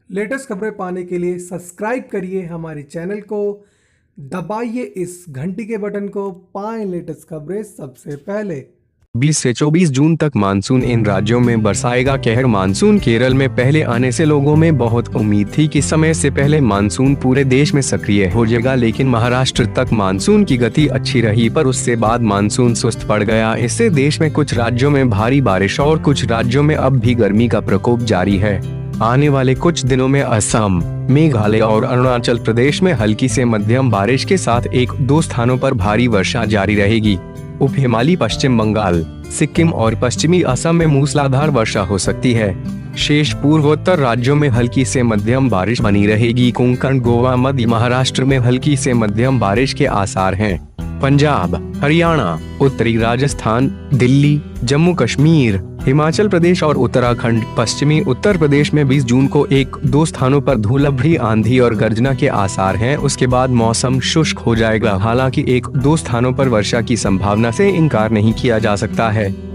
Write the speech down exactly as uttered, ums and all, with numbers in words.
Latest खबरें पाने के लिए सब्सक्राइब करिए हमारे चैनल को, दबाइए इस घंटी के बटन को, पाएं लेटेस्ट खबरें सबसे पहले। बीस से चौबीस जून तक मानसून इन राज्यों में बरसाएगा कहर। मानसून केरल में पहले आने से लोगों में बहुत उम्मीद थी कि समय से पहले मानसून पूरे देश में सक्रिय हो जाएगा, लेकिन महाराष्ट्र तक मानसून की गति अच्छी रही, पर उससे बाद मानसून सुस्त पड़ गया। इससे देश में कुछ राज्यों में भारी बारिश और कुछ राज्यों में अब भी गर्मी का प्रकोप जारी है। आने वाले कुछ दिनों में असम, मेघालय और अरुणाचल प्रदेश में हल्की से मध्यम बारिश के साथ एक दो स्थानों पर भारी वर्षा जारी रहेगी। उप हिमालयी पश्चिम बंगाल, सिक्किम और पश्चिमी असम में मूसलाधार वर्षा हो सकती है। शेष पूर्वोत्तर राज्यों में हल्की से मध्यम बारिश बनी रहेगी। कोंकण, गोवा, मध्य महाराष्ट्र में हल्की से मध्यम बारिश के आसार हैं। पंजाब, हरियाणा, उत्तरी राजस्थान, दिल्ली, जम्मू कश्मीर, हिमाचल प्रदेश और उत्तराखंड, पश्चिमी उत्तर प्रदेश में बीस जून को एक दो स्थानों पर धूलभरी आंधी और गर्जना के आसार हैं। उसके बाद मौसम शुष्क हो जाएगा। हालांकि एक दो स्थानों पर वर्षा की संभावना से इनकार नहीं किया जा सकता है।